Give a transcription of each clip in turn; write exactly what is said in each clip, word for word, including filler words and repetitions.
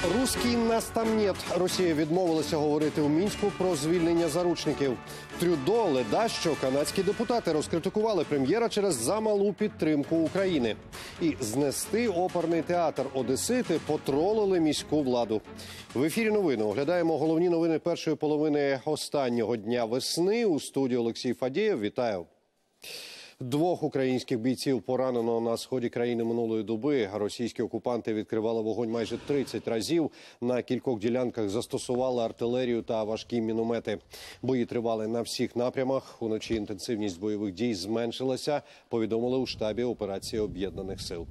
Руський нас там нет. Росія відмовилася говорити у Мінську про звільнення заручників. Трюдо, ледащо, канадські депутати розкритикували прем'єра через замалу підтримку України. І знести оперний театр одесити потролили міську владу. В ефірі новини оглядаємо головні новини першої половини останнього дня весни. У студії Олексій Фадєєв. Вітаю. Двох українських бійців поранено на сході країни минулої доби. Російські окупанти відкривали вогонь майже тридцять разів. На кількох ділянках застосували артилерію та важкі міномети. Бої тривали на всіх напрямах. Уночі інтенсивність бойових дій зменшилася, повідомили у штабі операції Об'єднаних сил.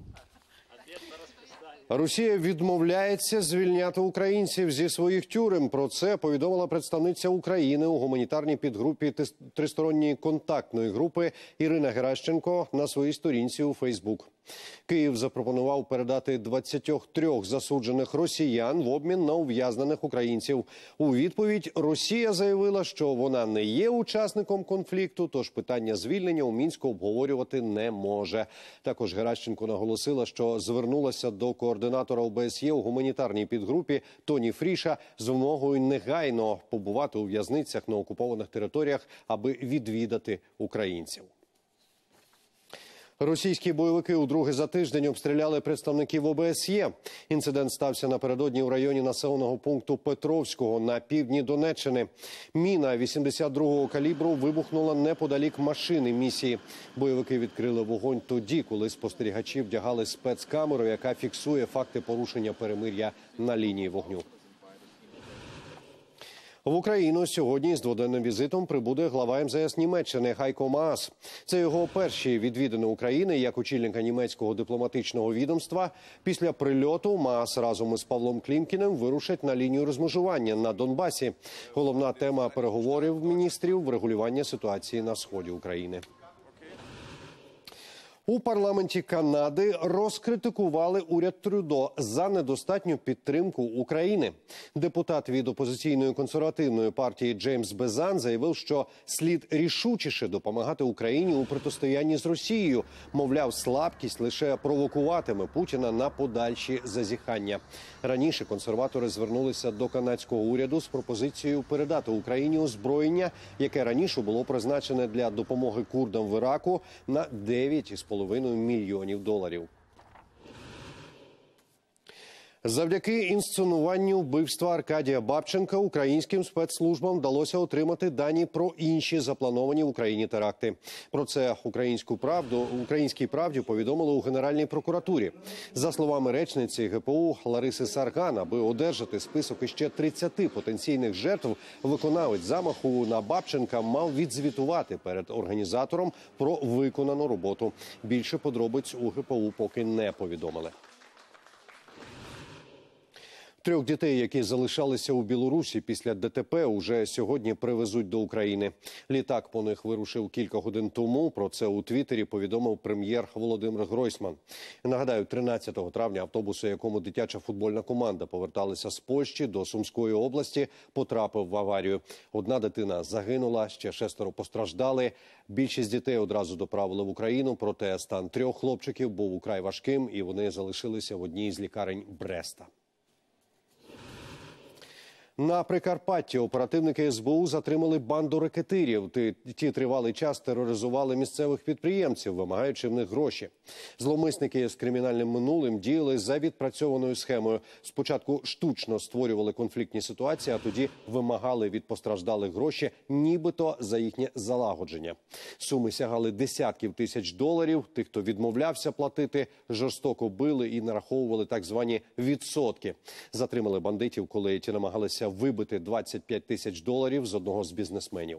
Росія відмовляється звільняти українців зі своїх тюрем. Про це повідомила представниця України у гуманітарній підгрупі тристоронньої контактної групи Ірина Геращенко на своїй сторінці у Фейсбук. Київ запропонував передати двадцять три засуджених росіян в обмін на ув'язнених українців. У відповідь Росія заявила, що вона не є учасником конфлікту, тож питання звільнення у Мінську обговорювати не може. Також Геращенко наголосила, що звернулася до координатора О Б С Є у гуманітарній підгрупі Тоні Фріша з вимогою негайно побувати у в'язницях на окупованих територіях, аби відвідати українців. Російські бойовики удруге за тиждень обстріляли представників О Б С Є. Інцидент стався напередодні у районі населеного пункту Петровського на півдні Донеччини. Міна вісімдесят другого калібру вибухнула неподалік машини місії. Бойовики відкрили вогонь тоді, коли спостерігачі вдягали спецкамеру, яка фіксує факти порушення перемир'я на лінії вогню. В Україну сьогодні з дводенним візитом прибуде глава М З С Німеччини Гайко Маас. Це його перші відвідини України як очільника німецького дипломатичного відомства. Після прильоту Маас разом із Павлом Клімкіним вирушать на лінію розмежування на Донбасі. Головна тема переговорів міністрів – врегулювання ситуації на сході України. У парламенті Канади розкритикували уряд Трюдо за недостатню підтримку України. Депутат від опозиційної консервативної партії Джеймс Безан заявив, що слід рішучіше допомагати Україні у протистоянні з Росією. Мовляв, слабкість лише провокуватиме Путіна на подальші зазіхання. Раніше консерватори звернулися до канадського уряду з пропозицією передати Україні озброєння, яке раніше було призначене для допомоги курдам в Іраку, на дев'ять із половиною мільйонів доларів. Завдяки інсценуванню вбивства Аркадія Бабченка українським спецслужбам вдалося отримати дані про інші заплановані в Україні теракти. Про це українську правду, українській правді повідомили у Генеральній прокуратурі. За словами речниці Ге Пе У Лариси Сарган, аби одержати список іще тридцяти потенційних жертв, виконавець замаху на Бабченка мав відзвітувати перед організатором про виконану роботу. Більше подробиць у Ге Пе У поки не повідомили. Трьох дітей, які залишалися у Білорусі після Де Те Пе, уже сьогодні привезуть до України. Літак по них вирушив кілька годин тому. Про це у Твіттері повідомив прем'єр Володимир Гройсман. Нагадаю, тринадцятого травня автобус, у якому дитяча футбольна команда поверталася з Польщі до Сумської області, потрапив в аварію. Одна дитина загинула, ще шестеро постраждали. Більшість дітей одразу доправили в Україну, проте стан трьох хлопчиків був украй важким, і вони залишилися в одній з лікарень Бреста. На Прикарпатті оперативники Ес Бе У затримали банду рекетирів. Ті тривалий час тероризували місцевих підприємців, вимагаючи в них гроші. Зловмисники з кримінальним минулим діяли за відпрацьованою схемою. Спочатку штучно створювали конфліктні ситуації, а тоді вимагали від постраждалих гроші, нібито за їхнє залагодження. Суми сягали десятків тисяч доларів. Тих, хто відмовлявся платити, жорстоко били і нараховували так звані відсотки. Затримали бандитів, коли ті намагалися вибити двадцять п'ять тисяч доларів з одного з бізнесменів.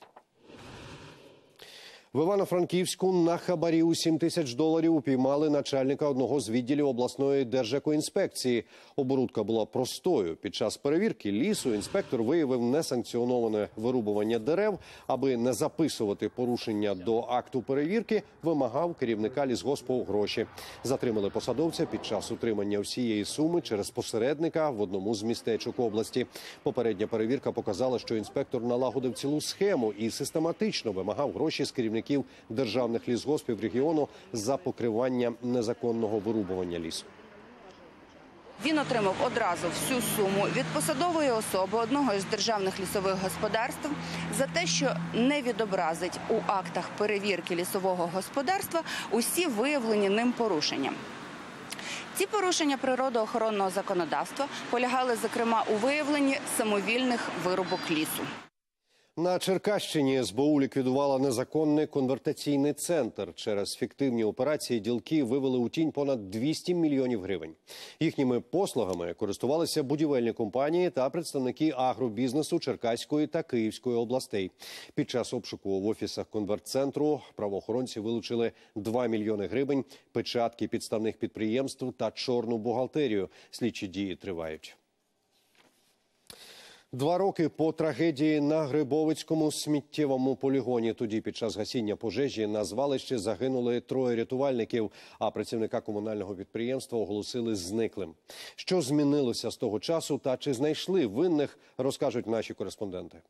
В Івано-Франківську на хабарі у сім тисяч доларів упіймали начальника одного з відділів обласної держекоінспекції. Оборудка була простою. Під час перевірки лісу інспектор виявив несанкціоноване вирубування дерев. Аби не записувати порушення до акту перевірки, вимагав керівника лісгоспу гроші. Затримали посадовця під час утримання всієї суми через посередника в одному з містечок області. Попередня перевірка показала, що інспектор налагодив цілу схему і систематично вимагав гроші з керівників державних лісгоспів регіону за покривання незаконного вирубування лісу. Він отримав одразу всю суму від посадової особи одного із державних лісових господарств за те, що не відобразить у актах перевірки лісового господарства усі виявлені ним порушення. Ці порушення природоохоронного законодавства полягали, зокрема, у виявленні самовільних вирубок лісу. На Черкащині ес бе у ліквідувала незаконний конвертаційний центр. Через фіктивні операції ділки вивели у тінь понад двісті мільйонів гривень. Їхніми послугами користувалися будівельні компанії та представники агробізнесу Черкаської та Київської областей. Під час обшуку в офісах конвертцентру правоохоронці вилучили два мільйони гривень, печатки підставних підприємств та чорну бухгалтерію. Слідчі дії тривають. Два роки по трагедії на Грибовицькому сміттєвому полігоні. Тоді під час гасіння пожежі на звалищі загинули троє рятувальників, а працівника комунального підприємства оголосили зниклим. Що змінилося з того часу та чи знайшли винних, розкажуть наші кореспонденти.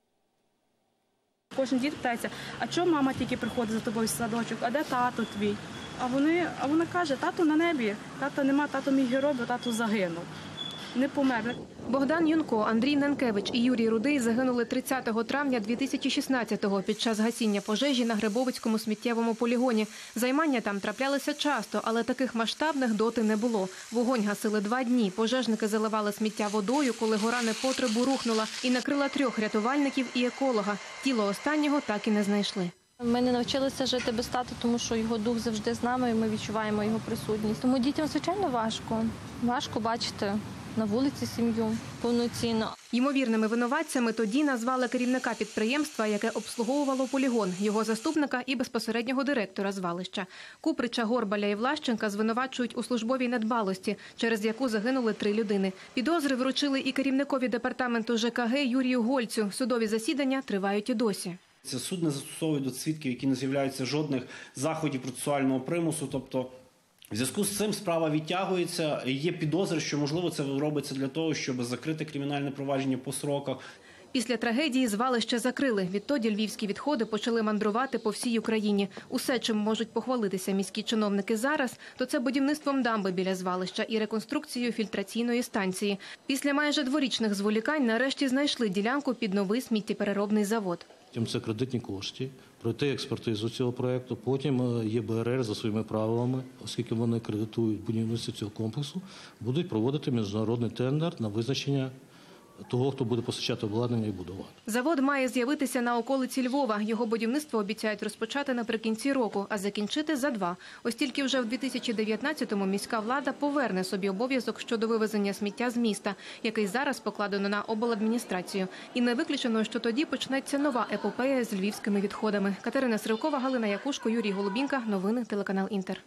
Кожен дід питається, а чому мама тільки приходить за тобою в садочок, а де тато твій? А, вони, а вона каже, тато на небі, тата нема, тато мій герой, бо тато загинув. Не помер. Богдан Юнко, Андрій Ненкевич і Юрій Рудий загинули тридцятого травня дві тисячі шістнадцятого під час гасіння пожежі на Грибовицькому сміттєвому полігоні. Займання там траплялися часто, але таких масштабних доти не було. Вогонь гасили два дні. Пожежники заливали сміття водою, коли гора непотребу рухнула і накрила трьох рятувальників і еколога. Тіло останнього так і не знайшли. Ми не навчилися жити без тата, тому що його дух завжди з нами, і ми відчуваємо його присутність. Тому дітям, звичайно, важко. Важко бачити на вулиці сім'ю повноцінно. Ймовірними винуватцями тоді назвали керівника підприємства, яке обслуговувало полігон, його заступника і безпосереднього директора звалища. Куприча, Горбаля і Влащенка звинувачують у службовій недбалості, через яку загинули три людини. Підозри вручили і керівникові департаменту же ка ге Юрію Гольцю. Судові засідання тривають і досі. Це суд не застосовує до свідків, які не з'являються жодних заходів процесуального примусу, тобто в зв'язку з цим справа відтягується, є підозри, що, можливо, це робиться для того, щоб закрити кримінальне провадження по сроках. Після трагедії звалище закрили. Відтоді львівські відходи почали мандрувати по всій Україні. Усе, чим можуть похвалитися міські чиновники зараз, то це будівництвом дамби біля звалища і реконструкцією фільтраційної станції. Після майже дворічних зволікань нарешті знайшли ділянку під новий сміттєпереробний завод. Це кредитні кошти, пройти експертизу цього проєкту, потім є бе ер ер за своїми правилами, оскільки вони кредитують будівництво цього комплексу, будуть проводити міжнародний тендер на визначення того, хто буде постачати обладнання і будувати. Завод має з'явитися на околиці Львова. Його будівництво обіцяють розпочати наприкінці року, а закінчити за два. Ось тільки вже в дві тисячі дев'ятнадцятому міська влада поверне собі обов'язок щодо вивезення сміття з міста, який зараз покладено на обладміністрацію. І не виключено, що тоді почнеться нова епопея з львівськими відходами. Катерина Сривкова, Галина Якушко, Юрій Голубінка. Новини телеканал Інтер.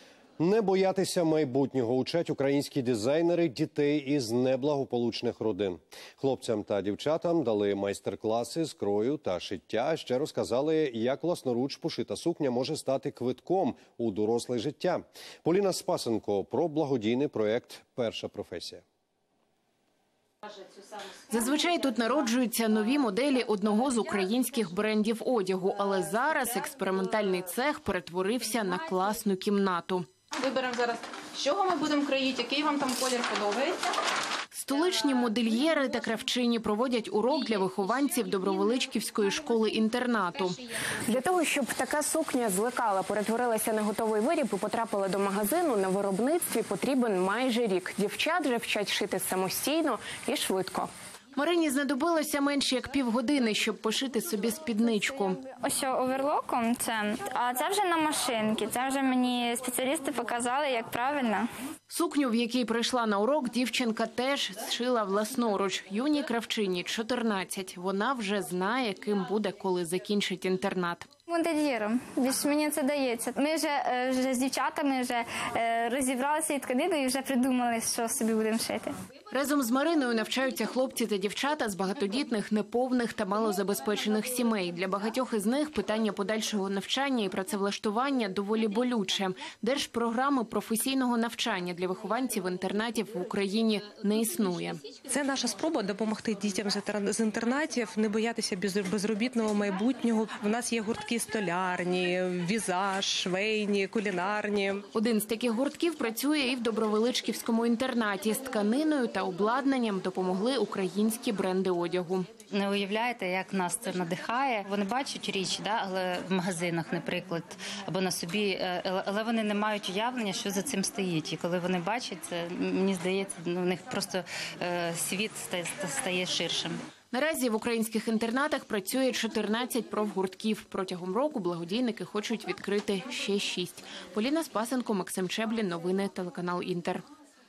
Не боятися майбутнього учать українські дизайнери дітей із неблагополучних родин. Хлопцям та дівчатам дали майстер-класи з крою та шиття. Ще розказали, як власноруч пошита сукня може стати квитком у доросле життя. Поліна Спасенко про благодійний проєкт «Перша професія». Зазвичай тут народжуються нові моделі одного з українських брендів одягу. Але зараз експериментальний цех перетворився на класну кімнату. Виберемо зараз, з чого ми будемо кроїти, який вам там колір подобається. Столичні модельєри та кравчині проводять урок для вихованців Добровеличківської школи-інтернату. Для того, щоб така сукня злекала, перетворилася на готовий виріб і потрапила до магазину, на виробництві потрібен майже рік. Дівчат же вчать шити самостійно і швидко. Марині знадобилося менше як півгодини, щоб пошити собі спідничку. Ось оверлоком це, а це вже на машинці. Це вже мені спеціалісти показали, як правильно. Сукню, в якій прийшла на урок, дівчинка теж зшила власноруч. Юній кравчині чотирнадцять. Вона вже знає, ким буде, коли закінчить інтернат. Модельєром. Більш мені це дається. Ми вже, вже з дівчатами вже розібралися і тканину і вже придумали, що собі будемо шити. Разом з Мариною навчаються хлопці та дівчата з багатодітних, неповних та малозабезпечених сімей. Для багатьох із них питання подальшого навчання і працевлаштування доволі болюче. Держпрограми професійного навчання для вихованців інтернатів в Україні не існує. Це наша спроба допомогти дітям з інтернатів не боятися безробітного майбутнього. У нас є гуртки столярні, візаж, швейні, кулінарні. Один з таких гуртків працює і в Добровеличківському інтернаті. З тканиною та обладнанням допомогли українські бренди одягу. Не уявляєте, як нас це надихає. Вони бачать річ, да, але в магазинах, наприклад, або на собі, але вони не мають уявлення, що за цим стоїть. І коли вони бачать це, мені здається, ну, у них просто е, світ стає, стає ширшим. Наразі в українських інтернатах працює чотирнадцять профгуртків. Протягом року благодійники хочуть відкрити ще шість. Поліна Спасенко, Максим Чеблін. Новини телеканал Інтер.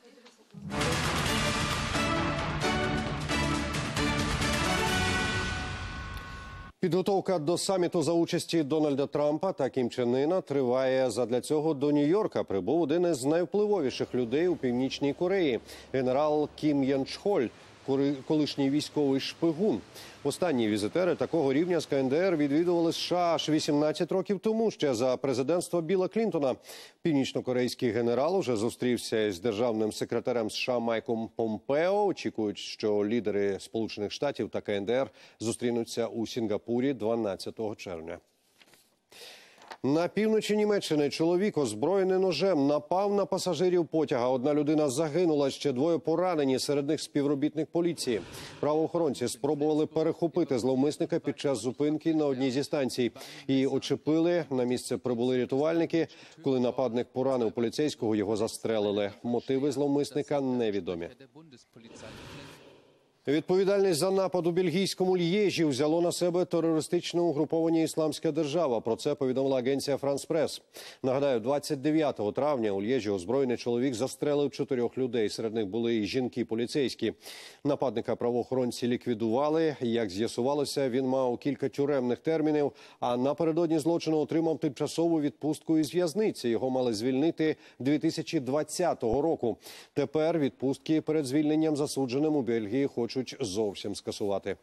Підготовка до саміту за участі Дональда Трампа та Кім Чен Іна триває. Задля цього до Нью-Йорка прибув один із найвпливовіших людей у Північній Кореї – генерал Кім Єн Чхоль, колишній військовий шпигун. Останні візитери такого рівня з Ка Ен Де Ер відвідували США аж вісімнадцять років тому, ще за президентства Білла Клінтона. Північнокорейський генерал уже зустрівся із державним секретарем США Майком Помпео. Очікують, що лідери Сполучених Штатів та Ка Ен Де Ер зустрінуться у Сінгапурі дванадцятого червня. На півночі Німеччини чоловік, озброєний ножем, напав на пасажирів потяга. Одна людина загинула, ще двоє поранені, серед них співробітник поліції. Правоохоронці спробували перехопити зловмисника під час зупинки на одній зі станцій. Її очепили, на місце прибули рятувальники. Коли нападник поранив поліцейського, його застрелили. Мотиви зловмисника невідомі. Відповідальність за напад у бельгійському Льєжі взяло на себе терористичне угруповання «Ісламська держава». Про це повідомила агенція «Франс Прес». Нагадаю, двадцять дев'ятого травня у Льєжі озброєний чоловік застрелив чотирьох людей. Серед них були і жінки поліцейські. Нападника правоохоронці ліквідували. Як з'ясувалося, він мав кілька тюремних термінів, а напередодні злочину отримав тимчасову відпустку із в'язниці. Його мали звільнити дві тисячі двадцятого року. Тепер відпустки перед звільненням засудженим у Бельгії хочуть зовсім скасувати.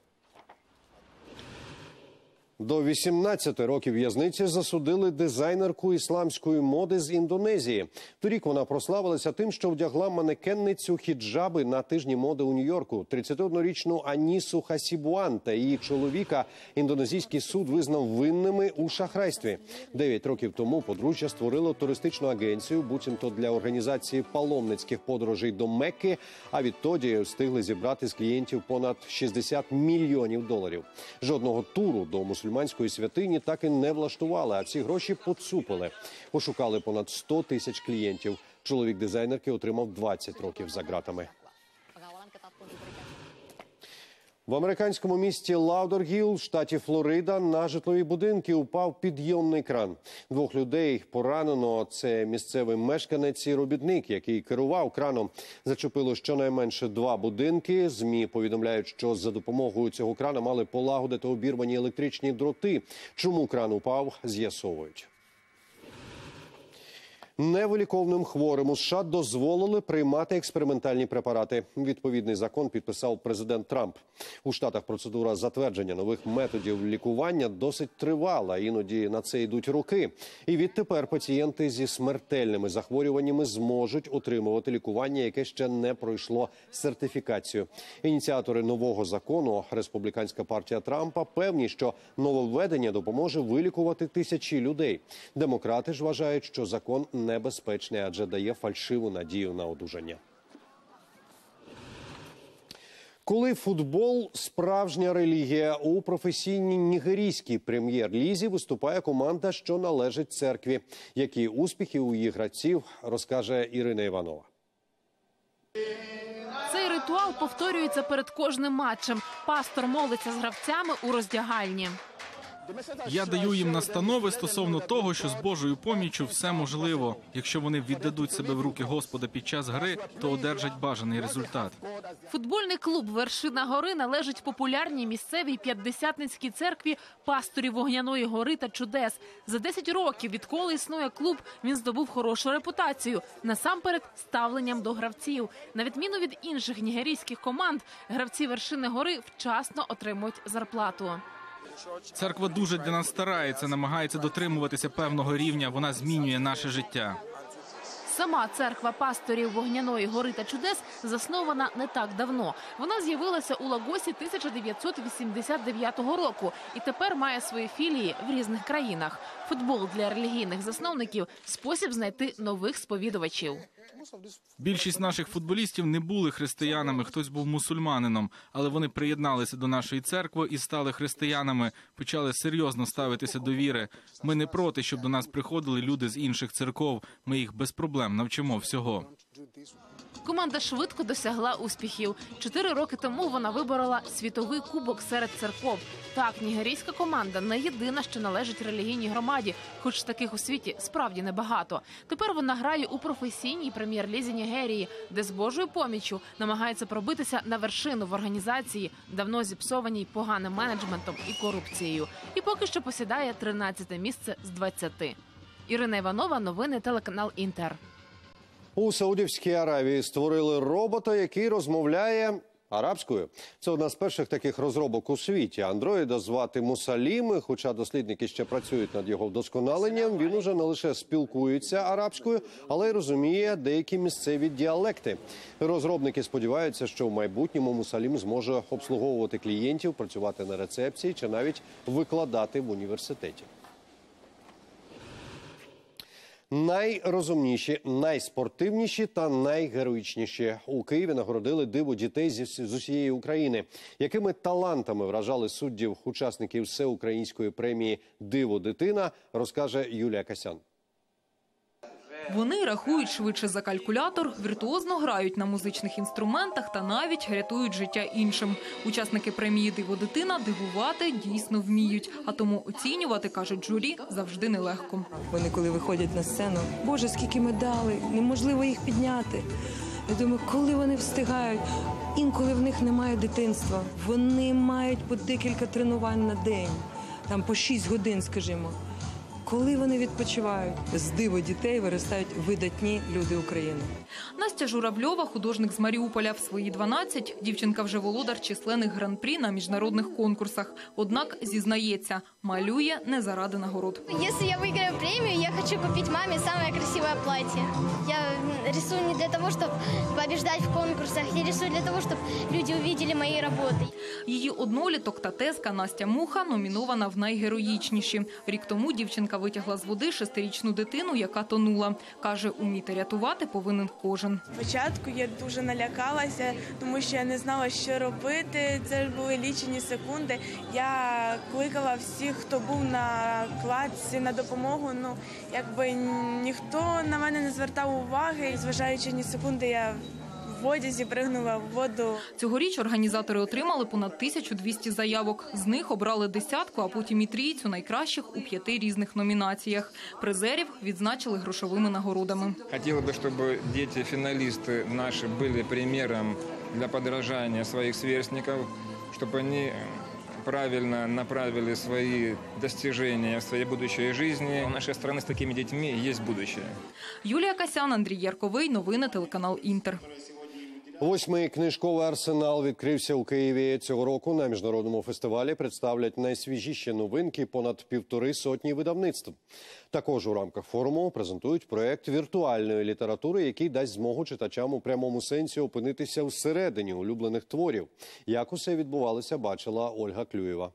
До вісімнадцяти років в'язниці засудили дизайнерку ісламської моди з Індонезії. Торік вона прославилася тим, що вдягла манекенницю хіджаби на тижні моди у Нью-Йорку. тридцятиоднорічну Анісу Хасібуан та її чоловіка індонезійський суд визнав винними у шахрайстві. Дев'ять років тому подружжя створило туристичну агенцію, буцімто для організації паломницьких подорожей до Мекки, а відтоді встигли зібрати з клієнтів понад шістдесят мільйонів доларів. Жодного туру до мусульманської мусульманської святині так і не влаштували, а всі гроші поцупили. Ошукали понад сто тисяч клієнтів. Чоловік дизайнерки отримав двадцять років за ґратами. В американському місті Лаудергіл, штаті Флорида, на житлові будинки упав підйомний кран. Двох людей поранено. Це місцевий мешканець і робітник, який керував краном. Зачепило щонайменше два будинки. ЗМІ повідомляють, що за допомогою цього крана мали полагодити обірвані електричні дроти. Чому кран упав, з'ясовують. Невиліковним хворим у США дозволили приймати експериментальні препарати. Відповідний закон підписав президент Трамп. У Штатах процедура затвердження нових методів лікування досить тривала, іноді на це йдуть роки. І відтепер пацієнти зі смертельними захворюваннями зможуть отримувати лікування, яке ще не пройшло сертифікацію. Ініціатори нового закону, республіканська партія Трампа, певні, що нововведення допоможе вилікувати тисячі людей. Демократи ж вважають, що закон небезпечний, адже дає фальшиву надію на одужання. Коли футбол – справжня релігія, у професійній нігерійській прем'єр-лізі виступає команда, що належить церкві. Які успіхи у її гравців, розкаже Ірина Іванова. Цей ритуал повторюється перед кожним матчем. Пастор молиться з гравцями у роздягальні. Я даю їм настанови стосовно того, що з Божою поміччю все можливо. Якщо вони віддадуть себе в руки Господа під час гри, то одержать бажаний результат. Футбольний клуб «Вершина гори» належить популярній місцевій п'ятдесятницькій церкві пасторів Вогняної гори та чудес. За десять років, відколи існує клуб, він здобув хорошу репутацію. Насамперед, ставленням до гравців. На відміну від інших нігерійських команд, гравці «Вершини гори» вчасно отримують зарплату. Церква дуже для нас старається, намагається дотримуватися певного рівня, вона змінює наше життя. Сама церква пасторів Вогняної гори та чудес заснована не так давно. Вона з'явилася у Лагосі тисяча дев'ятсот вісімдесят дев'ятого року і тепер має свої філії в різних країнах. Футбол для релігійних засновників – спосіб знайти нових сповідувачів. Більшість наших футболістів не були християнами, хтось був мусульманином, але вони приєдналися до нашої церкви і стали християнами, почали серйозно ставитися до віри. Ми не проти, щоб до нас приходили люди з інших церков, ми їх без проблем навчимо всього. Команда швидко досягла успіхів. Чотири роки тому вона виборола світовий кубок серед церков. Так, нігерійська команда не єдина, що належить релігійній громаді, хоч таких у світі справді небагато. Тепер вона грає у професійній прем'єр-лізі Нігерії, де з Божою поміччю намагається пробитися на вершину в організації, давно зіпсованій поганим менеджментом і корупцією. І поки що посідає тринадцяте місце з двадцяти. Ірина Іванова, новини, телеканал «Інтер». У Саудівській Аравії створили робота, який розмовляє арабською. Це одна з перших таких розробок у світі. Андроїда звати Мусалім, хоча дослідники ще працюють над його вдосконаленням, він уже не лише спілкується арабською, але й розуміє деякі місцеві діалекти. Розробники сподіваються, що в майбутньому Мусалім зможе обслуговувати клієнтів, працювати на рецепції чи навіть викладати в університеті. Найрозумніші, найспортивніші та найгероїчніші. У Києві нагородили диво дітей з усієї України. Якими талантами вражали суддів учасників всеукраїнської премії «Диво дитина», розкаже Юлія Касян. Вони рахують швидше за калькулятор, віртуозно грають на музичних інструментах та навіть рятують життя іншим. Учасники премії «Диво дитина» дивувати дійсно вміють, а тому оцінювати, кажуть журі, завжди нелегко. Вони коли виходять на сцену, Боже, скільки медалей, неможливо їх підняти. Я думаю, коли вони встигають, інколи в них немає дитинства. Вони мають по декілька тренувань на день, там по шість годин, скажімо. Коли вони відпочивають, з диво дітей виростають видатні люди України. Настя Журавльова, художник з Маріуполя. В свої дванадцять дівчинка вже володар численних гран-прі на міжнародних конкурсах. Однак, зізнається, малює не заради нагород. Якщо я виграю премію, я хочу купити мамі саме красиве плаття. Я рисую не для того, щоб побеждати в конкурсах, я рисую для того, щоб люди побачили мої роботи. Її одноліток та тезка Настя Муха номінована в найгероїчніші. Рік тому дівчинка витягла з води шестирічну дитину, яка тонула. Каже, уміти рятувати повинен кожен. Спочатку я дуже налякалася, тому що я не знала, що робити. Це ж були лічені секунди. Я кликала всіх, хто був на кладці, на допомогу. Ну, якби ніхто на мене не звертав уваги. І зважаючи ні секунди, я в одязі пригнула в воду. Цьогоріч організатори отримали понад тисячу двісті заявок. З них обрали десятку, а потім і трійцю найкращих у п'яти різних номінаціях. Призерів відзначили грошовими нагородами. Хотіла б, щоб діти-фіналісти наші були приміром для подражання своїх сверстників, щоб вони правильно направили свои достижения в своей будущей жизни. У нашей страны с такими детьми есть будущее. Юлія Касян, Андрій Ярковий. Новини, телеканал «Інтер». Восьмий книжковий арсенал відкрився у Києві цього року. На міжнародному фестивалі представлять найсвіжіші новинки понад півтори сотні видавництв. Також у рамках форуму презентують проєкт віртуальної літератури, який дасть змогу читачам у прямому сенсі опинитися всередині улюблених творів. Як усе відбувалося, бачила Ольга Клюєва.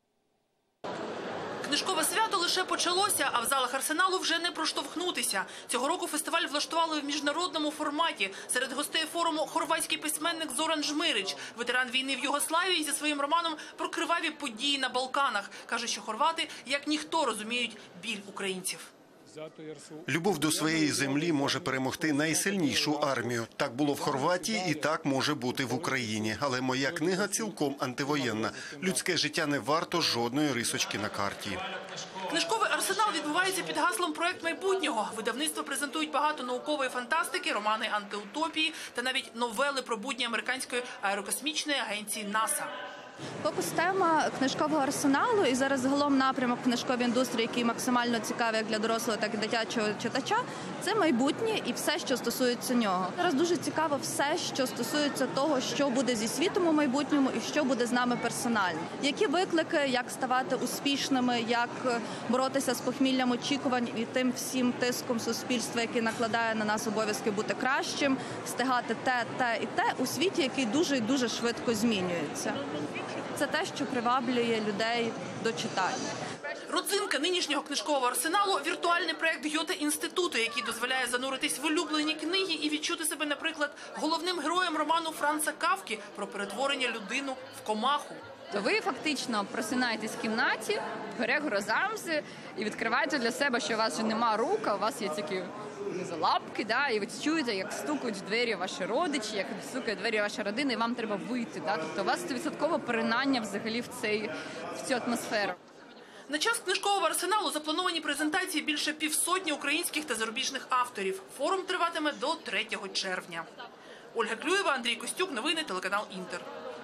Книжкове свято лише почалося, а в залах арсеналу вже не проштовхнутися. Цього року фестиваль влаштували в міжнародному форматі. Серед гостей форуму хорватський письменник Зоран Жмирич, ветеран війни в Югославії, зі своїм романом про криваві події на Балканах. Каже, що хорвати, як ніхто, розуміють біль українців. Любов до своєї землі може перемогти найсильнішу армію. Так було в Хорватії і так може бути в Україні. Але моя книга цілком антивоєнна. Людське життя не варто жодної рисочки на карті. Книжковий арсенал відбувається під гаслом «Проект майбутнього». Видавництва презентують багато наукової фантастики, романи антиутопії та навіть новели про будні американської аерокосмічної агенції НАСА. Фокус-тема книжкового арсеналу і зараз загалом напрямок книжкової індустрії, який максимально цікавий як для дорослого, так і дитячого читача, це майбутнє і все, що стосується нього. Зараз дуже цікаво все, що стосується того, що буде зі світом у майбутньому і що буде з нами персонально. Які виклики, як ставати успішними, як боротися з похміллям очікувань і тим всім тиском суспільства, який накладає на нас обов'язки бути кращим, встигати те, те і те у світі, який дуже і дуже швидко змінюється. Це те, що приваблює людей до читання. Родзинка нинішнього книжкового арсеналу – віртуальний проект Гьоте-інституту, який дозволяє зануритись в улюблені книги і відчути себе, наприклад, головним героєм роману Франца Кафки про перетворення людину в комаху. То ви фактично просинаєтесь в кімнаті, Грегора Замзи, і відкриваєте для себе, що у вас вже нема рук, а у вас є тільки лапки, да, і ви чуєте, як стукають в двері ваші родичі, як стукає в двері ваша родина, і вам треба вийти. Да? Тобто у вас сто відсотків перинання взагалі в, цей, в цю атмосферу. На час книжкового арсеналу заплановані презентації більше півсотні українських та зарубіжних авторів. Форум триватиме до третього червня. Ольга Клюєва, Андрій Костюк, новини, телеканал «Інтер».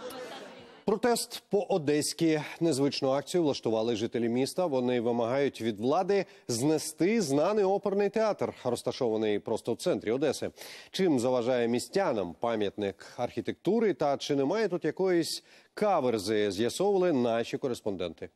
Протест по-одеськи. Незвичну акцію влаштували жителі міста. Вони вимагають від влади знести знаний оперний театр, розташований просто в центрі Одеси. Чим заважає містянам пам'ятник архітектури та чи немає тут якоїсь каверзи, з'ясовували наші кореспонденти.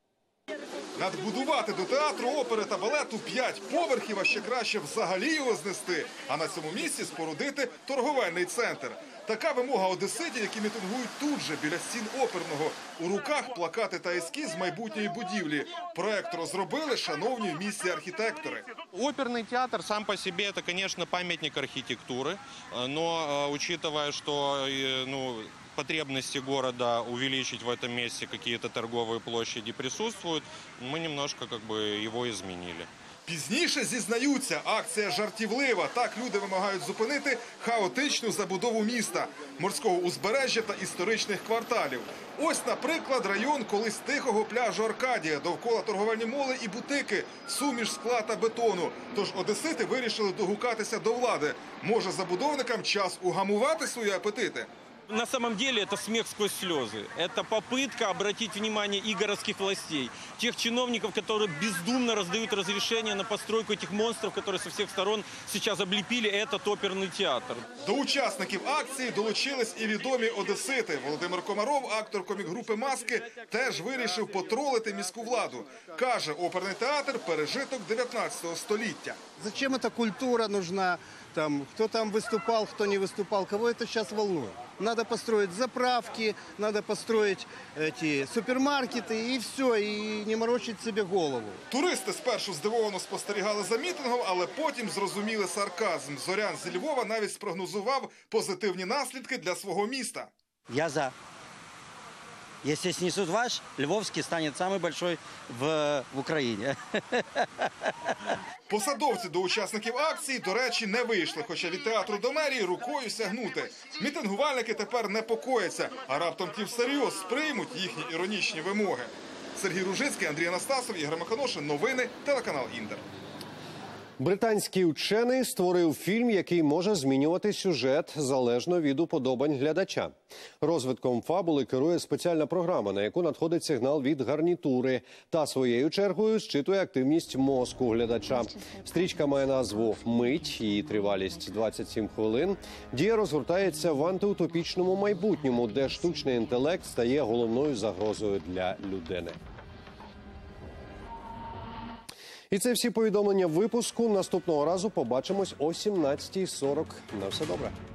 Надбудувати до театру, опери та балету п'ять поверхів, а ще краще взагалі його знести, а на цьому місці спорудити торговельний центр. Така вимога одеситів, які мітингують тут же, біля стін оперного. У руках плакати та ескіз майбутньої будівлі. Проект розробили шановні в місті архітектори. Оперный театр сам по себе это, конечно, памятник архитектуры, но учитывая, что ну, потребности города увеличить в этом месте какие-то торговые площади присутствуют, мы немножко как бы его изменили. Пізніше зізнаються, акція жартівлива. Так люди вимагають зупинити хаотичну забудову міста, морського узбережжя та історичних кварталів. Ось, наприклад, район колись тихого пляжу Аркадія, довкола торговельні моли і бутики, суміш скла та бетону. Тож одесити вирішили догукатися до влади. Може, забудовникам час угамувати свої апетити? На самом деле это смех сквозь слезы. Это попытка обратить внимание и городских властей, тех чиновников, которые бездумно раздают разрешения на постройку этих монстров, которые со всех сторон сейчас облепили этот оперный театр. До учасників акції долучились і відомі одесити. Володимир Комаров, актор комік-групи «Маски», теж вирішив потролити міську владу. Каже, оперний театр – пережиток дев'ятнадцятого століття. Зачем эта культура нужна? Там, кто там выступал, кто не выступал, кого это сейчас волнует? Надо построить заправки, надо построить эти супермаркеты и все, и не морочить себе голову. Туристи спершу здивовано спостерігали за мітингом, але потім зрозуміли сарказм. Зорян зі Львова навіть спрогнозував позитивні наслідки для свого міста. Я за. Если снесут ваш, Львовский станет самый большой в, в Україні. Посадовці до учасників акції, до речі, не вийшли, хоча від театру до мерії рукою сягнути. Мітингувальники тепер непокояться, а раптом ті всерйоз сприймуть їхні іронічні вимоги. Сергій Ружицький, Андрій Анастасов, Ігор Миханошин. Новини, телеканал «Інтер». Британський учений створив фільм, який може змінювати сюжет залежно від уподобань глядача. Розвитком фабули керує спеціальна програма, на яку надходить сигнал від гарнітури. Та своєю чергою зчитує активність мозку глядача. Стрічка має назву «Мить», її тривалість двадцять сім хвилин. Дія розгортається в антиутопічному майбутньому, де штучний інтелект стає головною загрозою для людини. І це всі повідомлення випуску. Наступного разу побачимось о сімнадцятій сорок. На все добре.